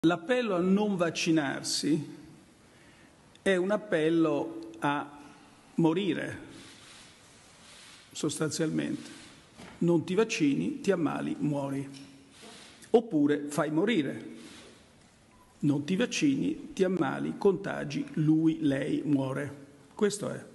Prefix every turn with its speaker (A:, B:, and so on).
A: L'appello a non vaccinarsi è un appello a morire, sostanzialmente. Non ti vaccini, ti ammali, muori. Oppure fai morire. Non ti vaccini, ti ammali, contagi, lui, lei muore. Questo è.